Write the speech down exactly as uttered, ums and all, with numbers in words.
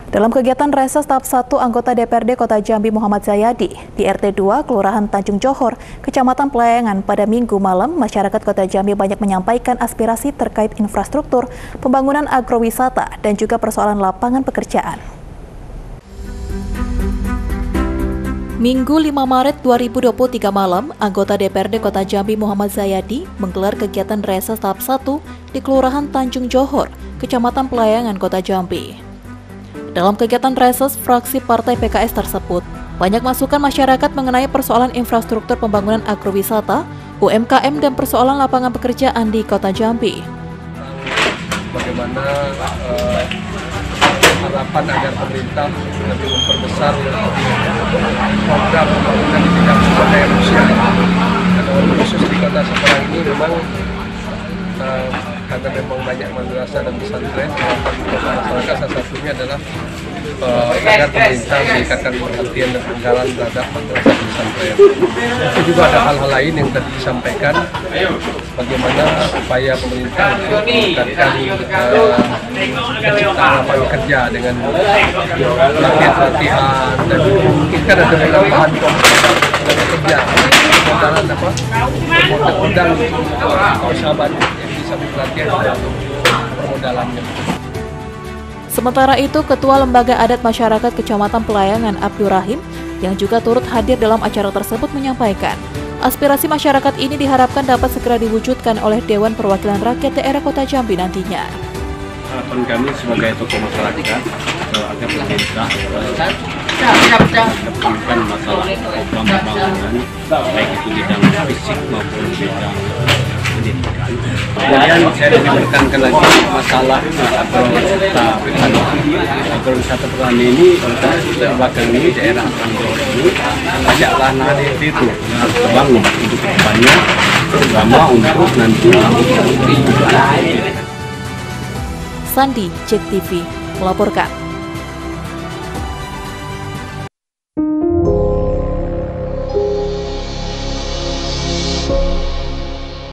Dalam kegiatan reses tahap satu anggota D P R D Kota Jambi Muhammad Zayadi di R T dua Kelurahan Tanjung Johor, Kecamatan Pelayangan pada Minggu malam, masyarakat Kota Jambi banyak menyampaikan aspirasi terkait infrastruktur, pembangunan agrowisata, dan juga persoalan lapangan pekerjaan. Minggu lima Maret dua ribu dua puluh tiga malam, anggota D P R D Kota Jambi Muhammad Zayadi menggelar kegiatan reses tahap satu di Kelurahan Tanjung Johor, Kecamatan Pelayangan, Kota Jambi. Dalam kegiatan reses fraksi Partai P K S tersebut, banyak masukan masyarakat mengenai persoalan infrastruktur pembangunan agrowisata, U M K M, dan persoalan lapangan pekerjaan di Kota Jambi. Bagaimana uh, harapan agar pemerintah lebih memperbesar program pembangunan di bidang sumber daya manusia. Dan khusus di Kota Semarang ini memang uh, karena memang banyak madrasah dan pesantren, masyarakat salah satunya adalah uh, agar pemerintah memberikan perhatian dan anggaran terhadap madrasah dan pesantren. Itu juga ada hal-hal lain yang tadi disampaikan, bagaimana upaya pemerintah untuk meningkatkan uh, penciptaan lapangan kerja dengan pelatihan-pelatihan dan memungkinkan ada penambahan komponen kerja, pemodalan apa, modal usahawan yang bisa pelatihan untuk permodalannya. Sementara itu, Ketua Lembaga Adat Masyarakat Kecamatan Pelayangan Abdur Rahim yang juga turut hadir dalam acara tersebut menyampaikan, aspirasi masyarakat ini diharapkan dapat segera diwujudkan oleh Dewan Perwakilan Rakyat Daerah Kota Jambi nantinya. Harapan kami sebagai tokoh masyarakat agar pemerintah memperhatikan masalah program pembangunan baik itu bidang fisik maupun bidang pendidikan. Kemudian saya ingin menekankan lagi masalah agrowisata petani. Agrowisata petani ini kita belakang ini daerah Tanjung ini banyak lahan itu harus terbangun untuk kedepannya, terutama untuk nanti. Sandi, Cek T V, melaporkan.